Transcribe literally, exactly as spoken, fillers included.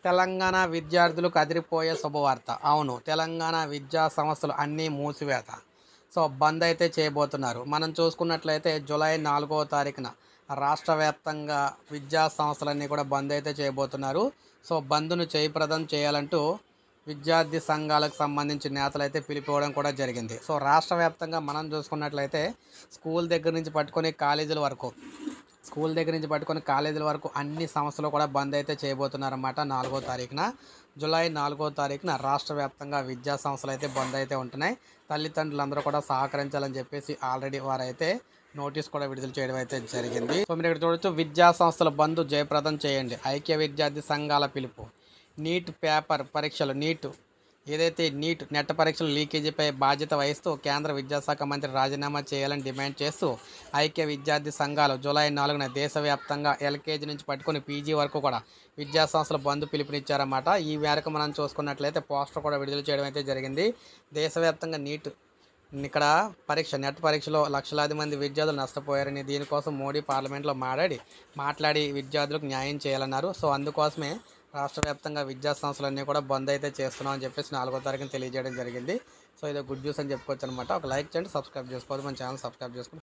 తెలంగాణ విద్యార్థులకు అదిరిపోయే శుభవార్త. అవును, తెలంగాణ విద్యా సంస్థలు అన్నీ మూసివేత. సో బంద్ అయితే చేయబోతున్నారు. మనం చూసుకున్నట్లయితే జూలై నాలుగవ తారీఖున రాష్ట్ర వ్యాప్తంగా విద్యా సంస్థలన్నీ కూడా బంద్ అయితే చేయబోతున్నారు. సో బంద్ను జయప్రదం చేయాలంటూ విద్యార్థి సంఘాలకు సంబంధించిన నేతలు అయితే పిలిపివ్వడం కూడా జరిగింది. సో రాష్ట్ర వ్యాప్తంగా మనం చూసుకున్నట్లయితే స్కూల్ దగ్గర నుంచి పట్టుకొని కాలేజీల వరకు స్కూల్ దగ్గర నుంచి పట్టుకొని కాలేజీల వరకు అన్ని సంస్థలు కూడా బంద్ అయితే చేయబోతున్నారన్నమాట. నాలుగో తారీఖున జూలై నాలుగో తారీఖున రాష్ట్ర వ్యాప్తంగా విద్యా సంస్థలు అయితే బంద్ అయితే ఉంటున్నాయి. తల్లిదండ్రులందరూ కూడా సహకరించాలని చెప్పేసి ఆల్రెడీ వారైతే నోటీస్ కూడా విడుదల చేయడం అయితే జరిగింది. సో మీరు ఇక్కడ చూడొచ్చు, విద్యా సంస్థల బంద్ జయప్రదం చేయండి, ఐక్య విద్యార్థి సంఘాల పిలుపు. నీట్ పేపర్ పరీక్షలు నీట్ ఏదైతే నీట్ నెట్ పరీక్షల లీకేజీపై బాధ్యత వహిస్తూ కేంద్ర విద్యాశాఖ మంత్రి రాజీనామా చేయాలని డిమాండ్ చేస్తూ ఐక్య విద్యార్థి సంఘాలు జూలై నాలుగున దేశవ్యాప్తంగా ఎల్కేజీ నుంచి పట్టుకొని పీజీ వరకు కూడా విద్యా సంస్థల బంద్ పిలుపునిచ్చారన్నమాట. ఈ మేరకు మనం చూసుకున్నట్లయితే పోస్టర్ కూడా విడుదల చేయడం అయితే జరిగింది. దేశవ్యాప్తంగా నీట్ ఇక్కడ పరీక్ష నెట్ పరీక్షలో లక్షలాది మంది విద్యార్థులు నష్టపోయారని, దీనికోసం మోడీ పార్లమెంట్లో మాట్లాడి మాట్లాడి విద్యార్థులకు న్యాయం చేయాలన్నారు. సో అందుకోసమే రాష్ట్ర వ్యాప్తంగా విద్యా సంస్థలన్నీ కూడా బంద్ అయితే చేస్తున్నాం అని చెప్పేసి నాలుగో తారీఖున తెలియజేయడం జరిగింది. సో ఇది గుడ్ న్యూస్ అని చెప్పుకోవచ్చు అనమాట. ఒక లైక్ చేయండి, సబ్స్క్రైబ్ చేసుకోవాలి, మన ఛానల్ సబ్స్క్రైబ్ చేసుకోండి.